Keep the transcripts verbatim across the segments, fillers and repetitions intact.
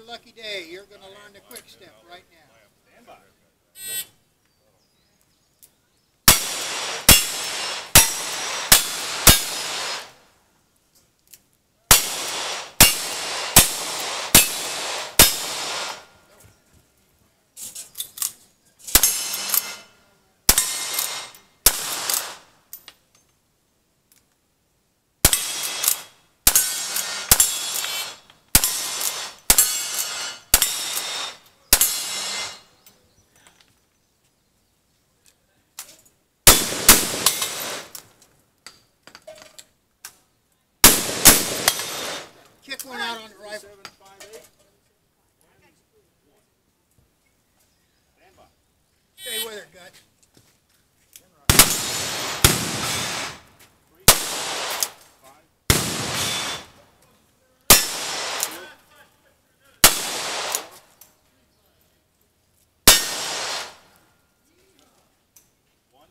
lucky day. You're going to learn the quick step right now. Stand by. Kick one out on the rifle. seven five eight. Stand by. Stay with her, Gut. Three, five. One.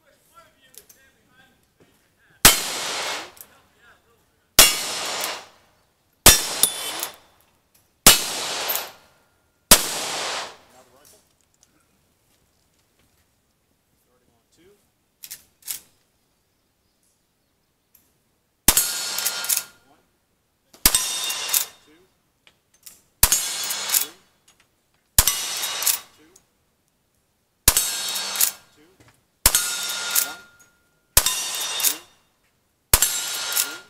Now the rifle. Starting on two. One. Two. Three. Two. Two. One. Two. Three.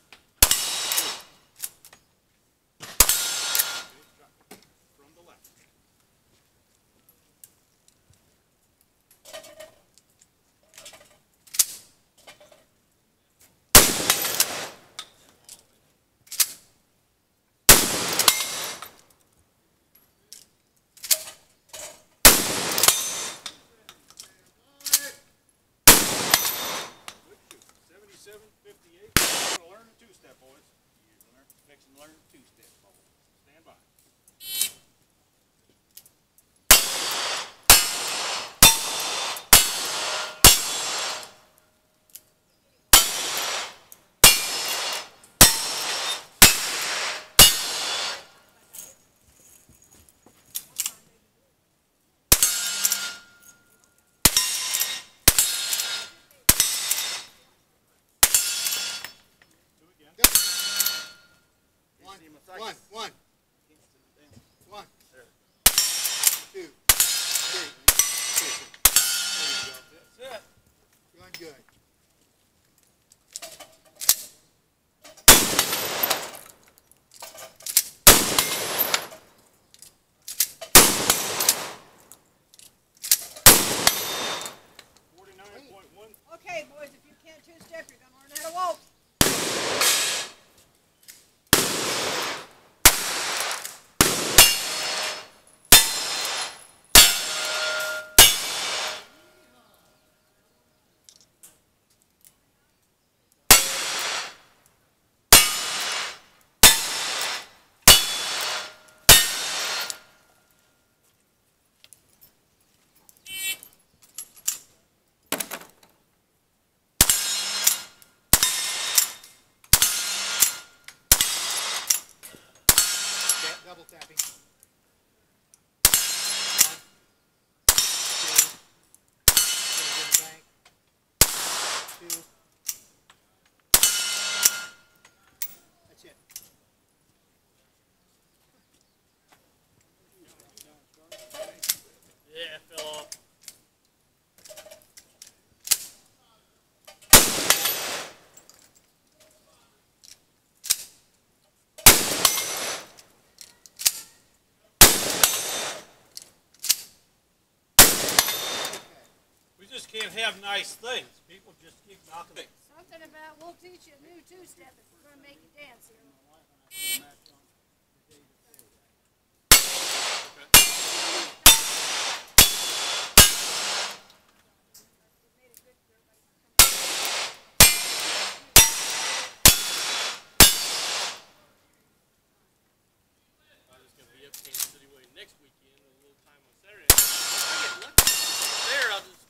Two. Okay, drop it. From the left. Good shoot. seventy-seven fifty-eight. You're going to learn a two-step, boys. You're going to learn, fixing to learn a two-step, boys. Stand by. Two again. Go. One, See him a second. one, one, one, There. two, three, four. That's it. Doing good. forty-nine point one. Okay, boys, if you can't two-step, you're going to learn how to waltz. Tap, double tapping. One, two, put it in the bank. Two. That's it. Yeah, it fell off. We just can't have nice things. People just keep knocking. Something about, we'll teach you a new two-step if we're going to make you dance here. I was going to be up Kansas City Way next weekend, a little time on Saturday. I get lucky. There, I'll just.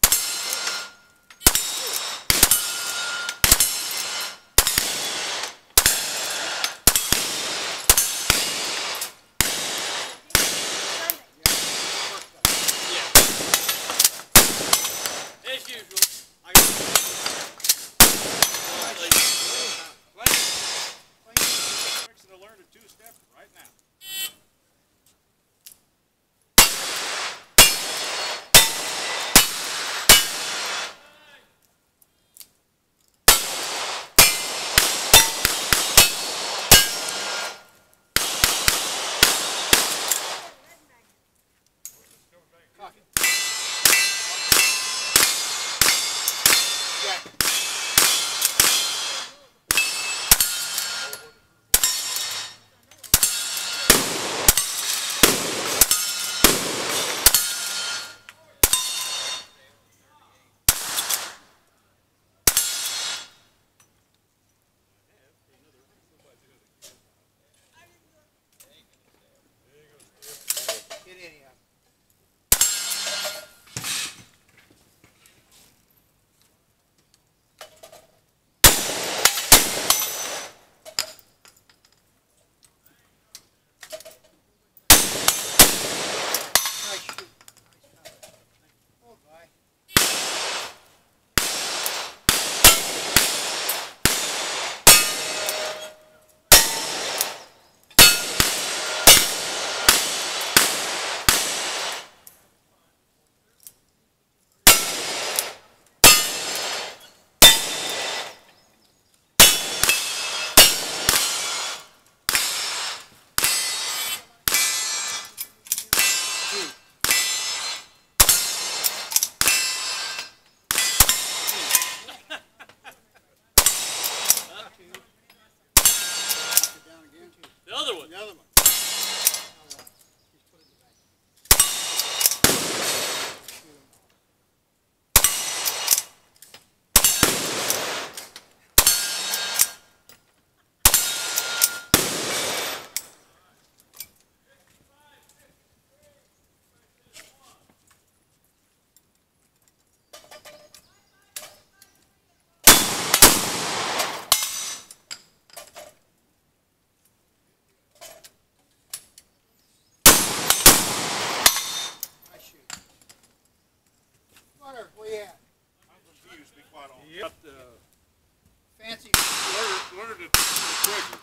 quicker.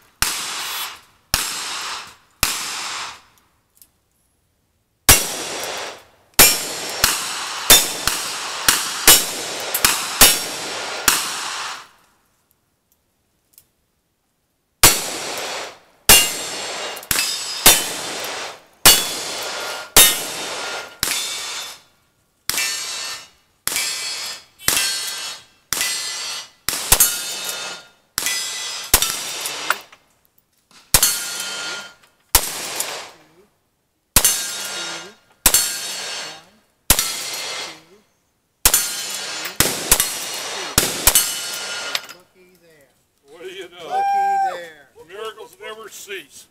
What do you know? Looky there. Miracles never cease.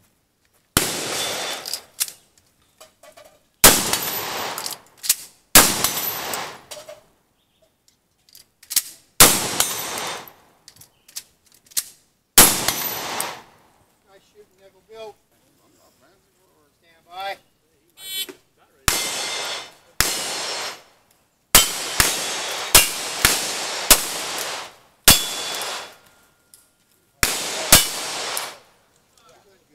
Nice shooting, Nickel Bill. Stand by. Good.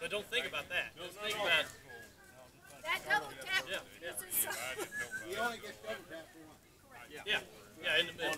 So don't think about that. No, Just no, think no. about That double tap. yeah, yeah, This is, uh, He only gets double tap for one. yeah, yeah, in the middle.